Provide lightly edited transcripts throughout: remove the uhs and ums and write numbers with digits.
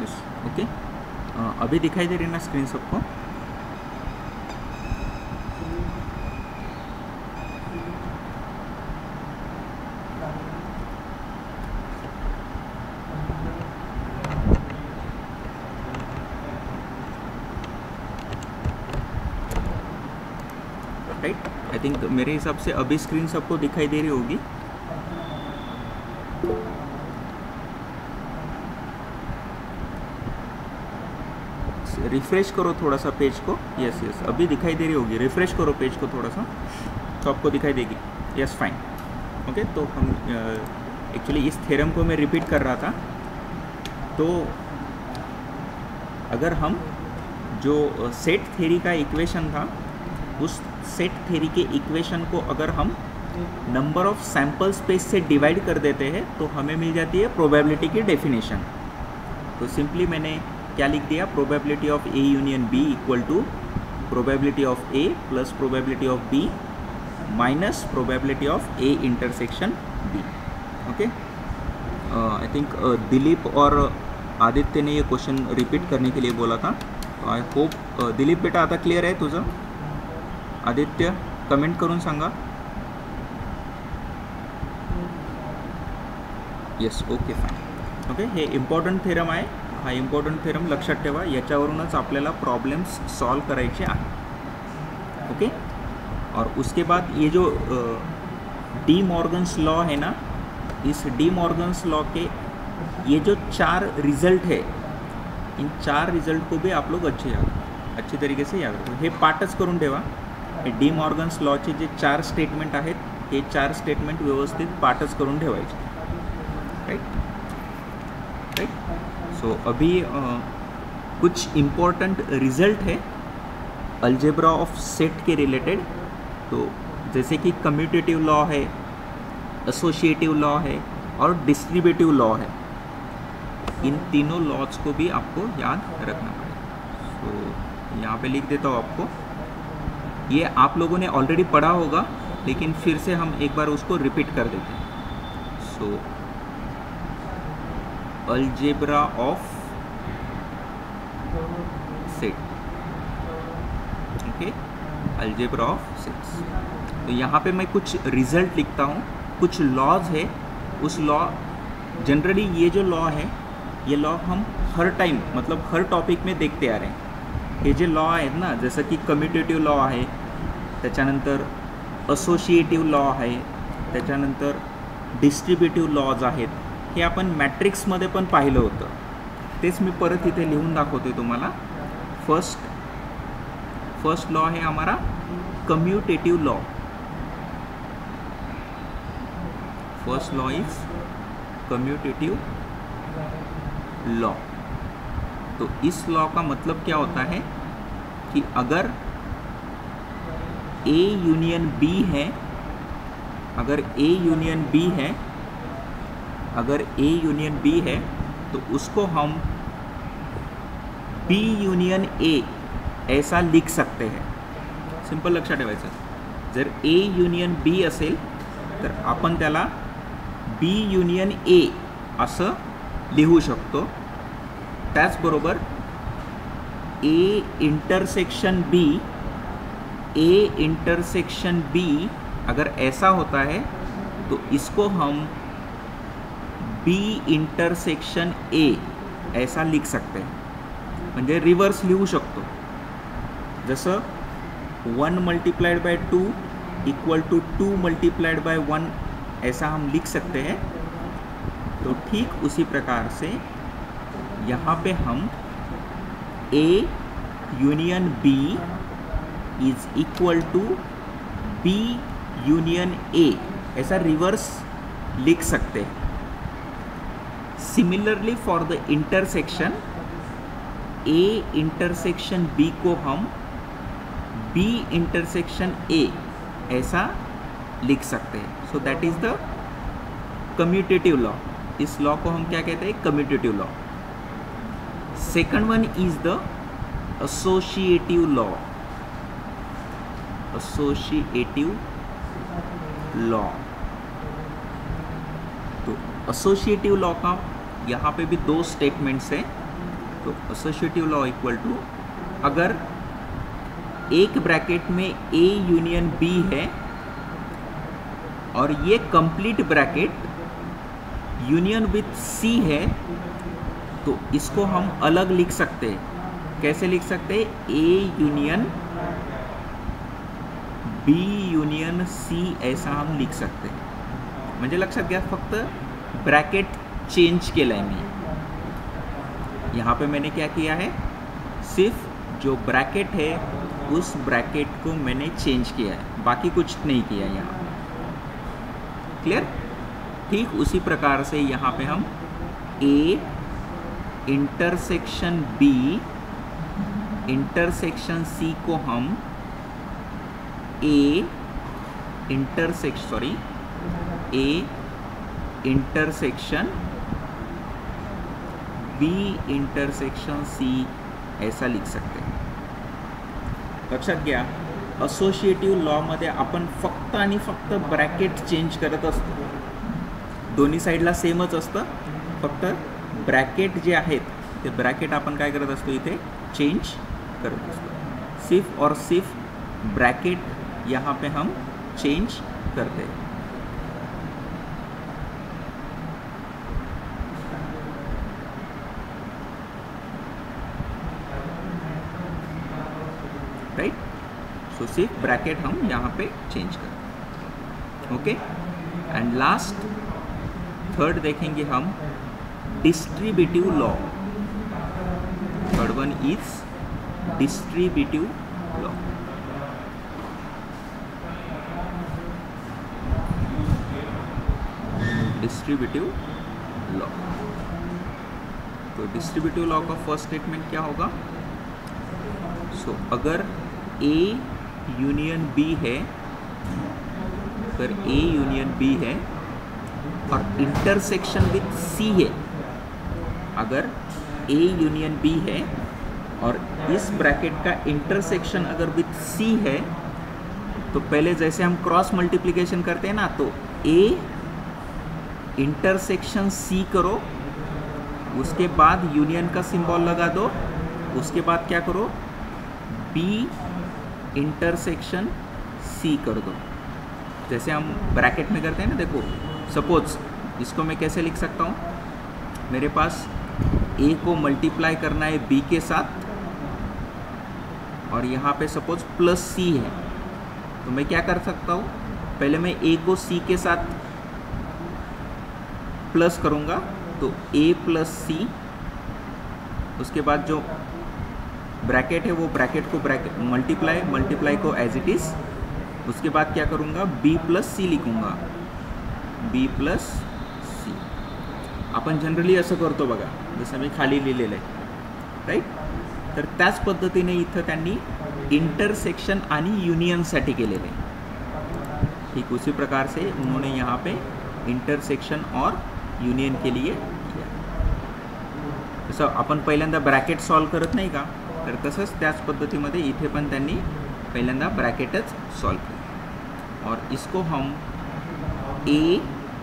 Yes okay. अभी दिखाई दे रही है ना स्क्रीन सबको? राइट, आई थिंक मेरे हिसाब से अभी स्क्रीन सबको दिखाई दे रही होगी। रिफ्रेश करो थोड़ा सा पेज को। यस यस अभी दिखाई दे रही होगी, रिफ्रेश करो पेज को थोड़ा सा तो आपको दिखाई देगी। Yes fine okay. तो हम एक्चुअली इस थ्योरम को मैं रिपीट कर रहा था। तो अगर हम जो सेट थ्योरी का इक्वेशन था, उस सेट थ्योरी के इक्वेशन को अगर हम नंबर ऑफ सैम्पल स्पेस से डिवाइड कर देते हैं तो हमें मिल जाती है प्रोबेबिलिटी की डेफिनेशन। तो सिंपली मैंने क्या लिख दिया, probability of A union B equal to probability of A plus probability of B minus probability of A intersection B. Okay, I think Dilip और आदित्य ने ये क्वेश्चन रिपीट करने के लिए बोला था। तो आई होप दिलीप बेटा आता क्लियर आहे तुझं? आदित्य कमेंट करून सांगा। Yes okay fine okay. हे इम्पॉर्टंट थेरम आहे, हा इम्पॉर्टंट थेरम लक्षात ठेवा, याच्यावरूनच आपल्याला प्रॉब्लेम्स सॉल्व करायचे आहेत। ओके, और उसके बाद ये जो डी मॉर्गन्स लॉ है ना, इस डी मॉर्गन्स लॉ के ये जो 4 रिजल्ट है, इन 4 रिजल्ट को भी आप लोग अच्छी तरीके से याद रखो। हे पाठच करून ठेवा। हे डी मॉर्गन्स लॉचे जे 4 स्टेटमेंट आहेत, हे 4 स्टेटमेंट व्यवस्थित पाठच करून ठेवायचे। Right right. सो अभी कुछ इम्पोर्टेंट रिजल्ट है अलजेब्रा ऑफ सेट के रिलेटेड। तो जैसे कि कम्यूटेटिव लॉ है, एसोसिएटिव लॉ है और डिस्ट्रीब्यूटिव लॉ है। इन तीनों लॉज को भी आपको याद रखना पड़ेगा। सो यहाँ पे लिख देता हूँ आपको, ये आप लोगों ने ऑलरेडी पढ़ा होगा, लेकिन फिर से हम एक बार उसको रिपीट कर देते हैं। So algebra of set, okay, algebra of sets. तो यहाँ पे मैं कुछ रिजल्ट लिखता हूँ, कुछ लॉज है। उस लॉ, जनरली ये जो लॉ है, ये लॉ हम हर टाइम मतलब हर टॉपिक में देखते आ रहे हैं। हे जे लॉ आहेत ना, जसं की कम्युटेटिव्ह लॉ आहे, त्याच्यानंतर असोसिएटिव्ह लॉ आहे, त्याच्यानंतर डिस्ट्रीब्युटिव्ह लॉज आहेत, हे आपण मॅट्रिक्समध्ये पण पाहिलं होतं। तेच मी परत इथे लिहून दाखवतोय तुम्हाला। फर्स्ट लॉ है हमारा commutative law. First law is commutative law. तो इस लॉ का मतलब क्या होता है कि अगर ए यूनियन बी है, अगर ए यूनियन बी है, अगर ए यूनियन बी है, तो उसको हम बी यूनियन ए ऐसा लिख सकते हैं। सिंपल लक्षात ठेवायचं, जर ए यूनियन बी असेल तर आपण त्याला बी यूनियन ए असं लिहू शकतो। त्याचबरोबर A intersection B, A intersection B अगर ऐसा होता है तो इसको हम बी इंटरसेक्शन ए ऐसा लिख सकते हैं, म्हणजे रिवर्स लिहू शकतो। जसं 1 multiplied by 2 equal to 2 multiplied by 1 ऐसा हम लिख सकते हैं। तो ठीक उसी प्रकार से यहाँ पे हम A union B is equal to B union A ऐसा रिवर्स लिख सकते हैं। Similarly for the intersection, A intersection B को हम बी इंटरसेक्शन ए ऐसा लिख सकते हैं। So that is the commutative law. इस लॉ को हम क्या कहते हैं? Commutative law. Second one is the associative law. Associative law, तो एसोसिएटिव लॉ का यहाँ पे भी 2 स्टेटमेंट्स हैं। तो एसोसिएटिव लॉ इक्वल टू, अगर एक ब्रैकेट में ए यूनियन बी है और ये complete bracket union with C है, तो इसको हम अलग लिख सकते हैं। कैसे लिख सकते हैं? A union B union C, ऐसा हम लिख सकते हैं. म्हणजे लक्षात घ्या, फक्त ब्रॅकेट चेंज केलं आहे मी. यहाँ पे मैंने क्या किया है, सिर्फ जो ब्रैकेट है उस ब्रैकेट को मैंने चेंज किया है, बाकी कुछ नहीं किया यहाँ. क्लियर? ठीक उसी प्रकार से यहाँ पे हम A intersection B intersection C को हम A intersection B intersection C ऐसा लिख सकते हैं. लक्षात घ्या, असोसिएटिव्ह लॉमध्ये आपण फक्त आणि फक्त ब्रॅकेट चेंज करत असतो. दोन्ही साईडला सेमच असतं, फक्त ब्रॅकेट जे आहेत ते ब्रॅकेट आपण काय करत असतो, इथे चेंज करत असतो. सिर्फ और सिर्फ ब्रैकेट यहाँ पे हम चेंज करते हैं. राइट? सो सिर्फ ब्रैकेट हम यहाँ पे चेंज करते हैं. ओके. एंड लास्ट थर्ड देखेंगे हम distributive law. Third one is distributive law. Distributive law. तो डिस्ट्रीब्यूटिव लॉ का फर्स्ट स्टेटमेंट क्या होगा? सो अगर ए यूनियन बी है, अगर ए यूनियन बी है और इंटरसेक्शन विथ सी है, अगर ए यूनियन बी है और इस ब्रैकेट का इंटरसेक्शन अगर विथ सी है, तो पहले जैसे हम क्रॉस मल्टीप्लिकेशन करते हैं ना, तो ए इंटरसेक्शन सी करो, उसके बाद यूनियन का सिंबल लगा दो, उसके बाद क्या करो, बी इंटरसेक्शन सी कर दो. जैसे हम ब्रैकेट में करते हैं ना, देखो सपोज इसको मैं कैसे लिख सकता हूँ, मेरे पास ए को मल्टीप्लाई करना है बी के साथ और यहाँ पे सपोज प्लस सी है, तो मैं क्या कर सकता हूँ, पहले मैं ए को सी के साथ प्लस करूँगा, तो ए प्लस सी, उसके बाद जो ब्रैकेट है वो ब्रैकेट को ब्रैकेट मल्टीप्लाई को एज इट इज़, उसके बाद क्या करूँगा, बी प्लस सी लिखूँगा, बी प्लस सी. आपण जनरली असं करतो बघा, जसं मी खाली लिहिलेलं आहे. राईट? तर त्याच पद्धतीने इथं त्यांनी इंटरसेक्शन आणि यूनियनसाठी केलेलं आहे. ठीक उसी प्रकार से उन्होंने यहाँ पे इंटरसेक्शन और यूनियन के लिए किया. जसं आपण पहिल्यांदा ब्रॅकेट सॉल्व करत नाही का, तर तसंच त्याच पद्धतीमध्ये इथे पण त्यांनी पहिल्यांदा ब्रॅकेटच सॉल्व केलं. और इसको हम A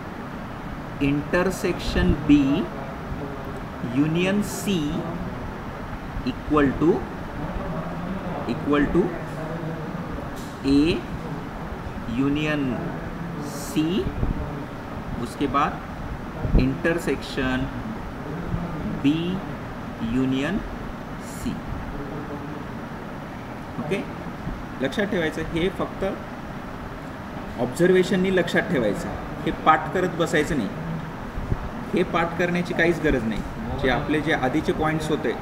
intersection B union C equal to A union C, उसके बाद intersection B union C. Okay. लक्षात ठेवायचं, हे फक्त ऑब्झर्वेशननी लक्षात ठेवायचं, हे पाठ करत बसायचं नाही. हे पाठ करण्याची काहीच गरज नाही. जे आपले जे आधीचे पॉईंट्स होते,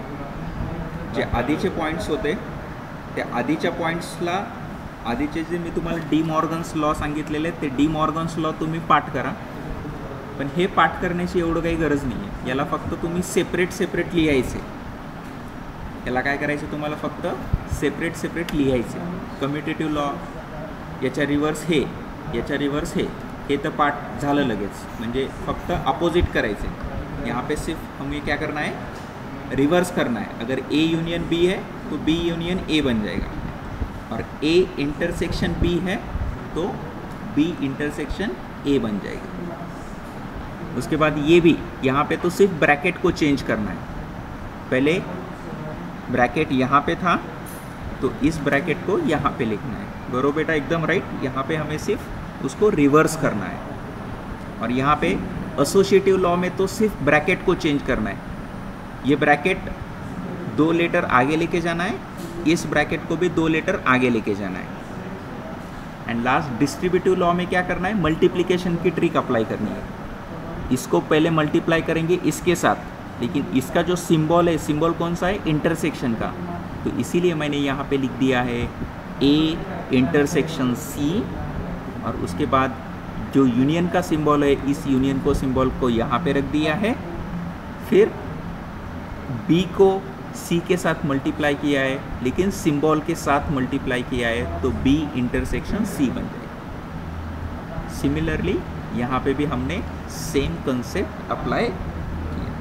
त्या आधीच्या पॉईंट्सला, आधीचे जे मी तुम्हाला डी मॉर्गन्स लॉ सांगितलेले ते डी मॉर्गन्स लॉ तुम्ही पाठ करा. पण हे पाठ करण्याची एवढं काही गरज नाही आहे. याला फक्त तुम्ही सेपरेट लिहायचे. याला काय करायचं, तुम्हाला फक्त सेपरेट लिहायचे. कम्युटेटिव्ह लॉ, याच्या रिव्हर्स हे, याच्या रिव्हर्स हे तर पाठ झालं लगेच. म्हणजे फक्त अपोजिट करायचे. यहाँ पे सिर्फ हमें क्या करना है, रिवर्स करना है. अगर ए यूनियन बी है तो बी यूनियन ए बन जाएगा, और ए इंटरसेक्शन बी है तो बी इंटरसेक्शन ए बन जाएगा. उसके बाद ये भी यहाँ पे तो सिर्फ ब्रैकेट को चेंज करना है. पहले ब्रैकेट यहाँ पे था तो इस ब्रैकेट को यहाँ पे लिखना है। गौरव बेटा एकदम राइट, यहाँ पे हमें सिर्फ उसको रिवर्स करना है। और यहाँ पे एसोसिएटिव लॉ में तो सिर्फ ब्रैकेट को चेंज करना है। ये ब्रैकेट 2 लेटर आगे लेके जाना है, इस ब्रैकेट को भी 2 लेटर आगे लेके जाना है। एंड लास्ट डिस्ट्रीब्यूटिव लॉ में क्या करना है, मल्टीप्लिकेशन की ट्रिक अप्लाई करनी है। इसको पहले मल्टीप्लाई करेंगे इसके साथ, लेकिन इसका जो सिंबल है, सिंबल कौन सा है, इंटरसेक्शन का, तो इसीलिए मैंने यहाँ पे लिख दिया है ए इंटरसेक्शन सी। और उसके बाद जो यूनियन का सिंबल है, इस यूनियन को सिंबल को यहाँ पे रख दिया है। फिर बी को सी के साथ मल्टीप्लाई किया है, लेकिन सिंबल के साथ मल्टीप्लाई किया है, तो बी इंटरसेक्शन सी बन जाएगा। सिमिलरली यहाँ पे भी हमने सेम कंसेप्ट अप्लाई किया।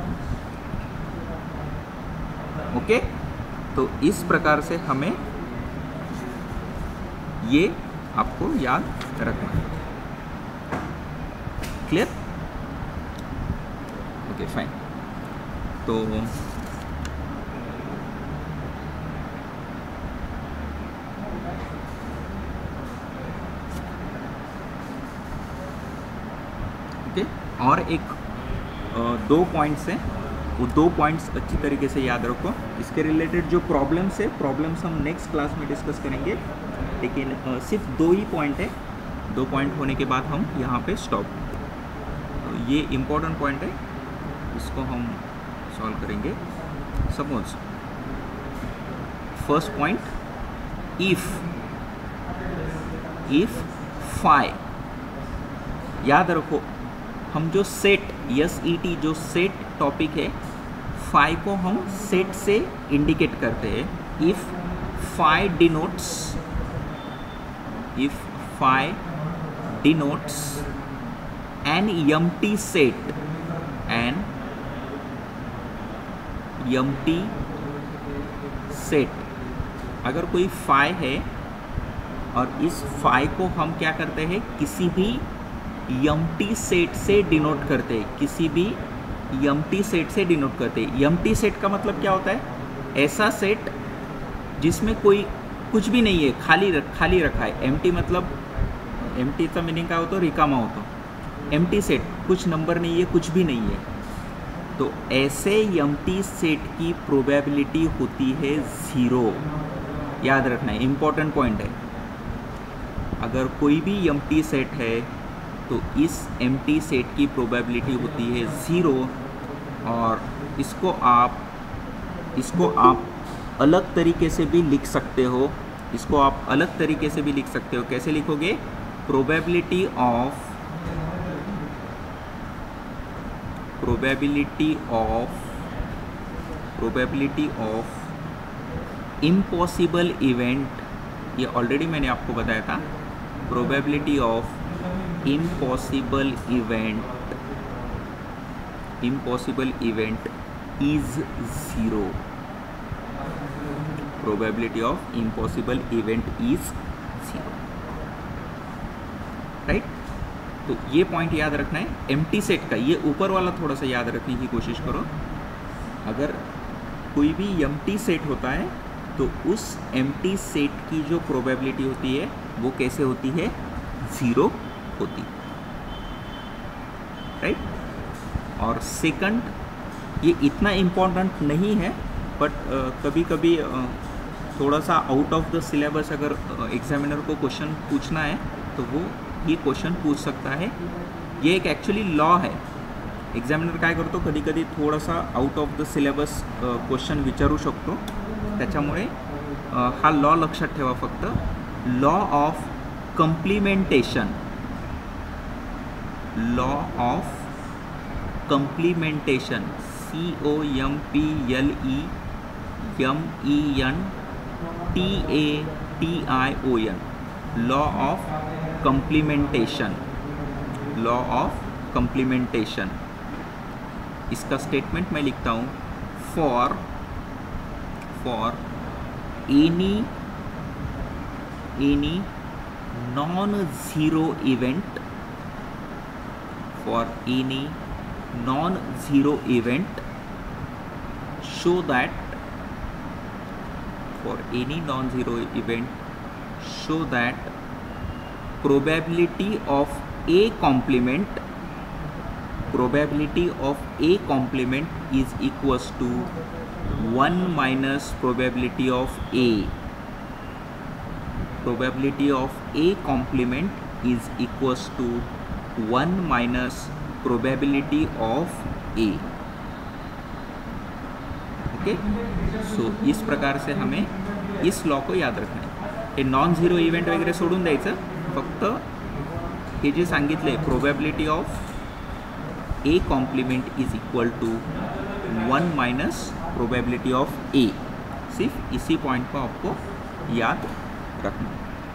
ओके, तो इस प्रकार से हमें ये आपको याद रखना है। क्लियर? Okay fine. तो ओके, और एक 2 पॉइंट्स हैं, वो 2 पॉइंट्स अच्छी तरीके से याद रखो। इसके रिलेटेड जो प्रॉब्लम्स है, प्रॉब्लम्स हम नेक्स्ट क्लास में डिस्कस करेंगे, लेकिन सिर्फ 2 ही पॉइंट है। 2 पॉइंट होने के बाद हम यहाँ पे स्टॉप। तो ये इम्पोर्टेंट पॉइंट है, इसको हम सॉल्व करेंगे। Suppose first point, if phi, याद रखो हम जो सेट SET जो सेट टॉपिक है, फाई को हम सेट से इंडिकेट करते हैं। If phi denotes an empty set, अगर कोई फाई है और इस फाई को हम क्या करते हैं, किसी भी empty सेट से डिनोट करते हैं, किसी भी empty सेट से डिनोट करते हैं। empty सेट का मतलब क्या होता है, ऐसा सेट जिसमें कोई कुछ भी नहीं है, खाली रखा है। empty मतलब, empty का मीनिंग क्या होता है, रिकामा होता है। empty सेट, कुछ नंबर नहीं है, कुछ भी नहीं है, तो ऐसे empty सेट की प्रोबेबिलिटी होती है 0। याद रखना है, इम्पोर्टेंट पॉइंट है। अगर कोई भी empty सेट है तो इस empty सेट की प्रोबेबिलिटी होती है 0। और इसको आप अलग तरीके से भी लिख सकते हो, कैसे लिखोगे, प्रोबेबिलिटी ऑफ इम्पॉसिबल इवेंट, ये ऑलरेडी मैंने आपको बताया था। Probability of impossible event is 0। Probability of impossible event is 0, right. तो ये पॉइंट याद रखना है empty सेट का। ये ऊपर वाला थोड़ा सा याद रखने की कोशिश करो। अगर कोई भी empty सेट होता है तो उस empty सेट की जो प्रोबेबिलिटी होती है वो कैसे होती है, 0 होती, राइट। और सेकंड, ये इतना इम्पोर्टेंट नहीं है, बट कभी कभी थोड़ा सा आउट ऑफ द सिलेबस अगर एग्जामिनर को क्वेश्चन पूछना है तो वो ये क्वेश्चन पूछ सकता है। ये एक एक्चुअली लॉ है। एक्झामिनर काय करतो, कधी कधी थोडासा out of the syllabus question विचारू शकतो, त्याच्यामुळे हा लॉ लक्षात ठेवा फक्त। Law of complementation, COMPLEMENTATION, law of complementation. इसका स्टेटमेंट मैं लिखता हूँ, for any non zero event show that for any non-zero event, show that probability of A complement is equals to 1 minus probability of A. Probability of A complement is equals to 1 minus probability of A. ओके, so इस प्रकार से हमें इस law को याद रखना आहे. हे नॉन झिरो इव्हेंट वगैरे सोडून द्यायचं, फक्त हे जे सांगितले probability of A complement is equal to 1 minus probability of A. सिर्फ इसी पॉइंट को आपको याद रखना.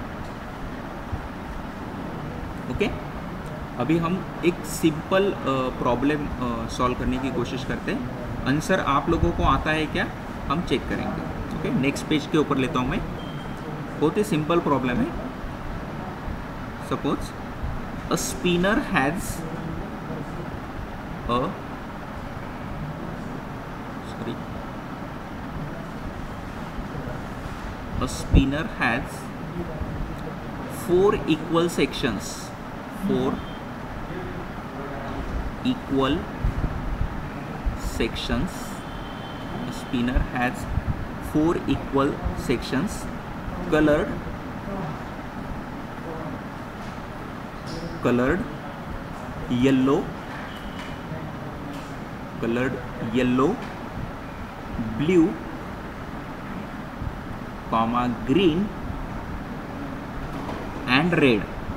ओके, अभी हम एक सिंपल प्रॉब्लम सॉल्व करने की कोशिश करते हैं. आंसर आप लोगों को आता है क्या, हम चेक करेंगे. ओके, नेक्स्ट पेज के ऊपर लेता हूँ मैं. बहुत ही सिंपल प्रॉब्लम है. Suppose a spinner has a spinner has 4 equal sections. 4 equal sections. A spinner has 4 equal sections colored yellow, blue, green and red.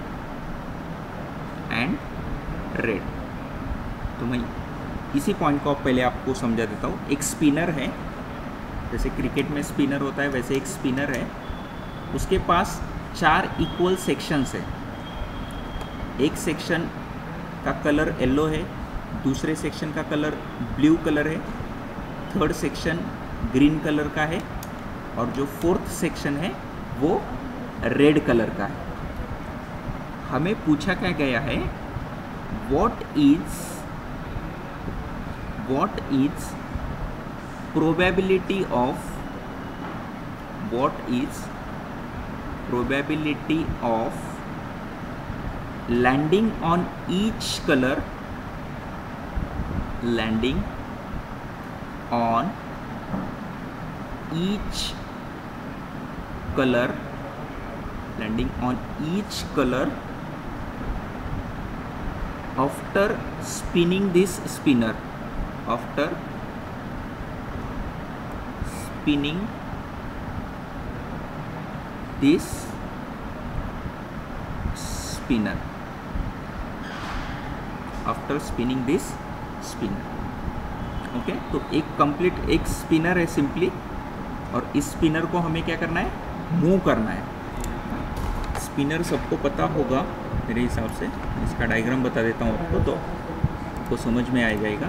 तो मैं इसी पॉइंट को पहले आपको समझा देता हूँ. एक स्पिनर है, जैसे क्रिकेट में स्पिनर होता है वैसे एक स्पिनर है. उसके पास 4 इक्वल सेक्शंस है. एक सेक्शन का कलर येलो है, दूसरे सेक्शन का कलर ब्लू कलर है, थर्ड सेक्शन ग्रीन कलर का है, और जो फोर्थ सेक्शन है वो रेड कलर का है. हमें पूछा क्या गया है, what is probability of landing on each colour after spinning this spinner. Okay, तो एक स्पिनर है सिंपली, और इस स्पिनर को हमें क्या करना है, मूव करना है. स्पिनर सबको पता होगा मेरे हिसाब से. इसका डायग्राम बता देता हूँ आपको, तो आपको समझ में आ जाएगा.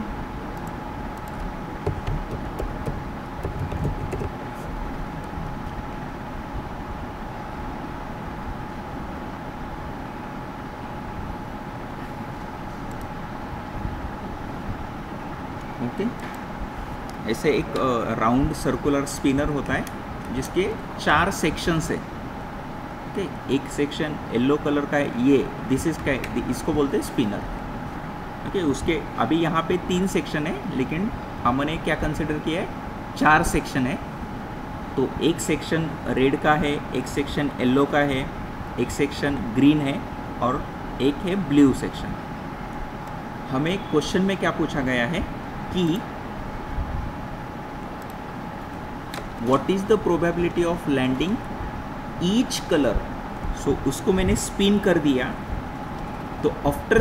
ओके, ऐसे एक राउंड सर्कुलर स्पिनर होता है जिसके 4 सेक्शंस है. ओके, एक सेक्शन येलो कलर का है, ये दिस इज का, इसको बोलते हैं स्पिनर. ओके, उसके अभी यहाँ पे 3 सेक्शन है, लेकिन हमने क्या कंसिडर किया है, 4 सेक्शन है. तो एक सेक्शन रेड का है, एक सेक्शन येलो का है, एक सेक्शन ग्रीन है, और एक है ब्लू सेक्शन. हमें क्वेश्चन में क्या पूछा गया है कि what is the probability of landing each colour. So उसको मैंने स्पिन कर दिया, तो आफ्टर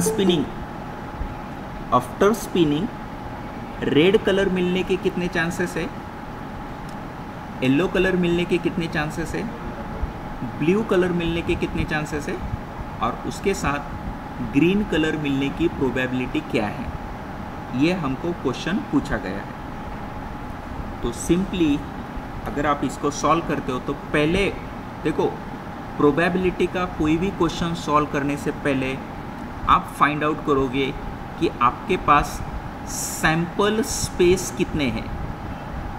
स्पिनिंग रेड कलर मिलने के कितने चांसेस है, येलो कलर मिलने के कितने चांसेस है, ब्लू कलर मिलने के कितने चांसेस है, और उसके साथ ग्रीन कलर मिलने की प्रोबेबिलिटी क्या है. ये हमको क्वेश्चन पूछा गया है. तो सिंपली अगर आप इसको सॉल्व करते हो तो पहले देखो, प्रोबेबिलिटी का कोई भी क्वेश्चन सॉल्व करने से पहले आप फाइंड आउट करोगे कि आपके पास सैंपल स्पेस कितने हैं.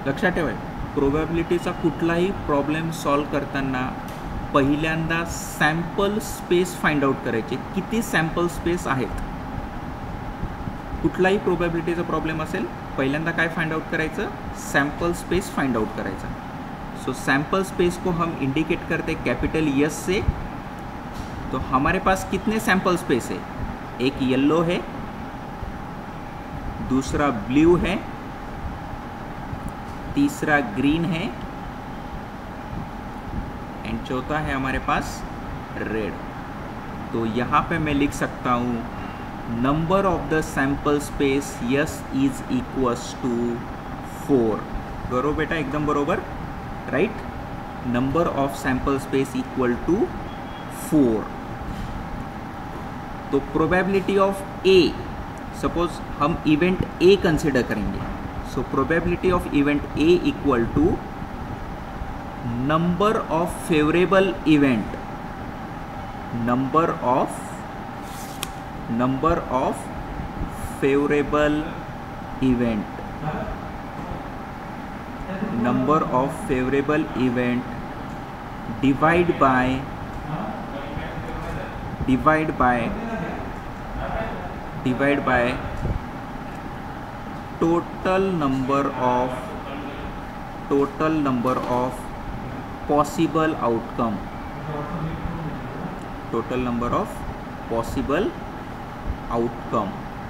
लक्षात ठेवा, प्रोबॅबिलिटीचा कुठलाही प्रॉब्लेम सॉल्व करताना पहिल्यांदा सॅम्पल स्पेस फाइंड आउट करायचे, किती सॅम्पल स्पेस आहेत. कुठलाही प्रोबॅबिलिटीचा प्रॉब्लेम असेल पहिल्यांदा काय फाइंड आउट करायचं, सैम्पल स्पेस फाइंड आउट करायचा. सो सैम्पल स्पेस को हम इंडिकेट करते कैपिटल एस से. तो हमारे पास कितने सैम्पल स्पेस है, एक येलो है, दूसरा ब्लू है, तीसरा ग्रीन है एंड चौथा है हमारे पास रेड. तो यहाँ पे मैं लिख सकता हूँ number of the sample space yes is equals to 4. बरोबर बेटा, एकदम बरोबर, right. Number of sample space equal to 4. तो प्रोबेबिलिटी ऑफ ए, सपोज हम इवेंट ए कंसिडर करेंगे. So probability of event A equal to number of favourable event, number of favourable event, number of favourable event divide by total number of possible outcome, total number of possible outcome,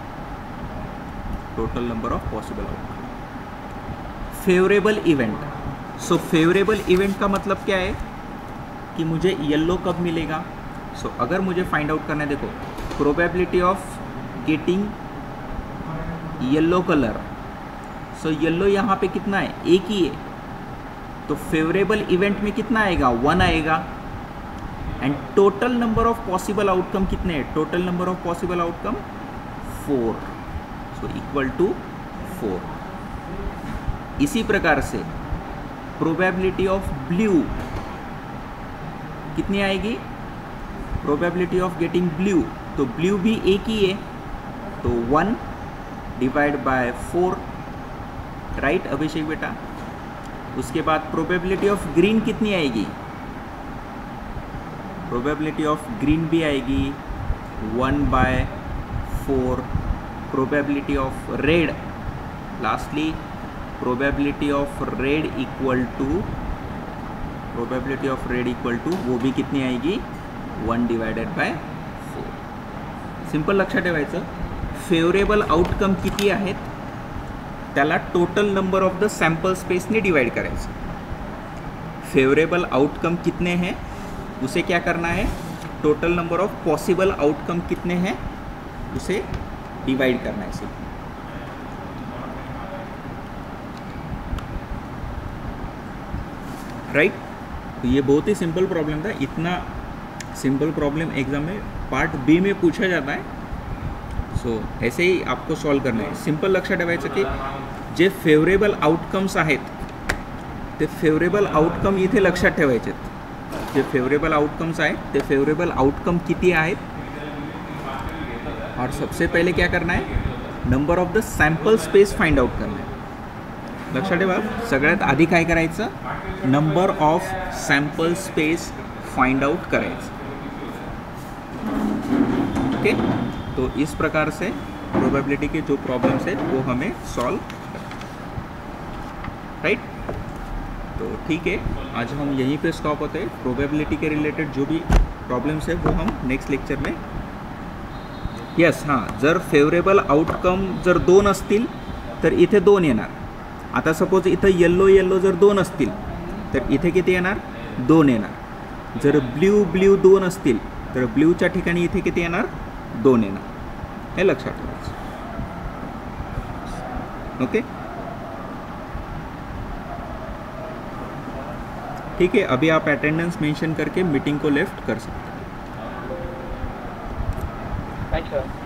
total number of possible outcome. Favourable event. So favourable event का मतलब क्या है कि मुझे yellow कब मिलेगा. सो अगर मुझे फाइंड आउट करना है, देखो probability of getting yellow colour. So yellow यहाँ पे कितना है, एक ही है. तो फेवरेबल इवेंट में कितना आएगा, 1 आएगा. And total number of possible outcome कितने हैं, total number of possible outcome 4. So equal to 4. इसी प्रकार से प्रोबेबिलिटी ऑफ ब्लू कितनी आएगी, प्रोबेबिलिटी ऑफ गेटिंग ब्लू. तो ब्लू भी एक ही है, तो 1 डिवाइड बाय 4, राइट अभिषेक बेटा. उसके बाद प्रोबेबिलिटी ऑफ ग्रीन कितनी आएगी, प्रोबेबिलिटी ऑफ ग्रीन भी आएगी 1/4. Probability of red, lastly probability of red equal to वो भी कितनी आएगी, 1 डिवाइडेड बाय 4. सिंपल लक्षात ठेवायचं, फेवरेबल आउटकम किती आहेत त्याला total number of the sample स्पेसने डिवाइड करायचं. फेवरेबल आउटकम कितने हैं उसे क्या करना है, total number of possible outcome कितने हैं उसे डिवाइड करना है सिर्फ. राइट. तो ये बहुत ही सिंपल प्रॉब्लम था. इतना सिंपल प्रॉब्लम एग्जाम में पार्ट बी में पूछा जाता है. सो ऐसे ही आपको सॉल्व करना है. सिंपल लक्षात ठेवायचं की जे फेवरेबल आउटकम्स आहेत ते फेवरेबल आउटकम इथे लक्षात ठेवायचे. जे फेवरेबल आउटकम्स आहेत ते फेवरेबल आउटकम किती आहेत, और सबसे पहले क्या करना है, number of the sample space find out करना है. लक्षात ठेवा, सगळ्यात आधी काय करायचं, number of sample space find out करायचं. ओके. तो इस प्रकार से प्रोबेबिलिटी के जो प्रॉब्लम्स है वो हमें सॉल्व करना, राइट. तो ठीक है, आज हम यहीं पे स्टॉप होते हैं. प्रोबेबिलिटी के रिलेटेड जो भी प्रॉब्लम्स है वो हम नेक्स्ट लेक्चर में. यस, हां, जर फेवरेबल आउटकम जर 2 असतील तर इथे 2 येणार. आता सपोज इथं येल्लो जर 2 असतील तर इथे किती येणार, 2 येणार. जर ब्ल्यू 2 असतील तर ब्ल्यूच्या ठिकाणी इथे किती येणार, 2 येणार. हे लक्षात ठेवायचं. ओके. ठीक है, अभी आप अटेंडेंस मेंशन करके मीटिंग को लेफ्ट कर सकते हैं. Thank you.